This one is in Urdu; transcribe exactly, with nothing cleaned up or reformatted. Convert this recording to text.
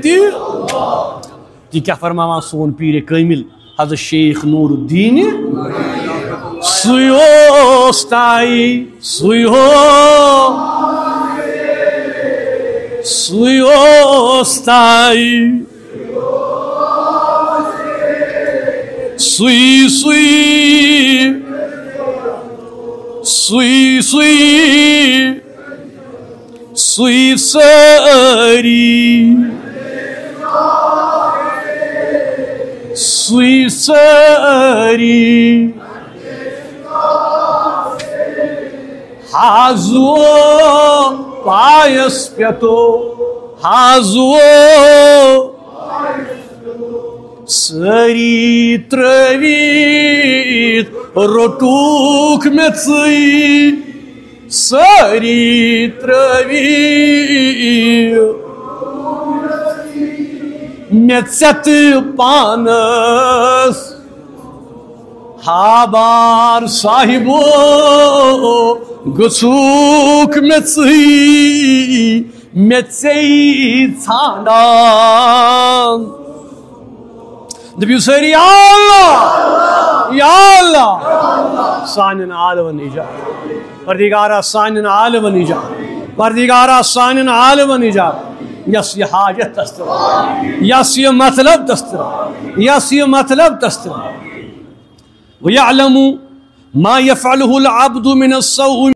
تی تی کیا فرماوان سون پیر کامل حضرت شیخ نور الدین سویوستائی سویو سویوستائی سوی سوی سوی سوی سوی ساری سوی ساری حازو پایس پیتو حازو ساری تروید روٹوک میں ژٕے ساری تروید میں ژت پانس ہابار صاحبو گژھوک میں ژٕے میں ژے ژھانڈان دبیو ساری یا اللہ یا اللہ سانن عالمن ایجاد پردگارہ سانن عالمن ایجاد پردگارہ سانن عالمن ایجاد یس یہ حاجت دستر یس یہ مطلب دستر یس یہ مطلب دستر وَيَعْلَمُ مَا يَفْعَلُهُ الْعَبْدُ مِنَ السَّوْءِ